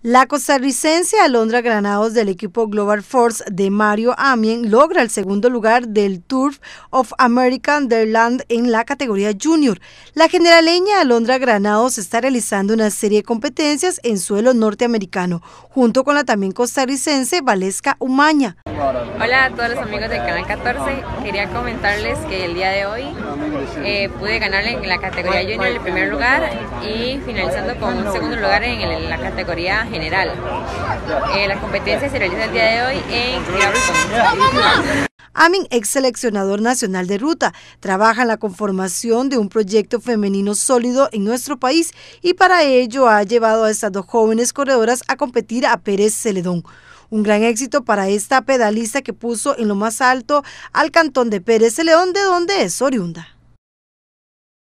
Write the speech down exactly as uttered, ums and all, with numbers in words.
La costarricense Alondra Granados del equipo Global Force de Mario Amien logra el segundo lugar del Tour of American Dairyland en la categoría Junior. La generaleña Alondra Granados está realizando una serie de competencias en suelo norteamericano, junto con la también costarricense Valesca Umaña. Hola a todos los amigos del Canal catorce, quería comentarles que el día de hoy eh, pude ganarle en la categoría Junior el primer lugar y finalizando con un segundo lugar en, el, en la categoría general. Eh, la competencia se realiza el día de hoy en Clapton. Amien, ex seleccionador nacional de ruta, trabaja en la conformación de un proyecto femenino sólido en nuestro país y para ello ha llevado a estas dos jóvenes corredoras a competir a Pérez Celedón. Un gran éxito para esta pedalista que puso en lo más alto al cantón de Pérez Celedón, de donde es oriunda.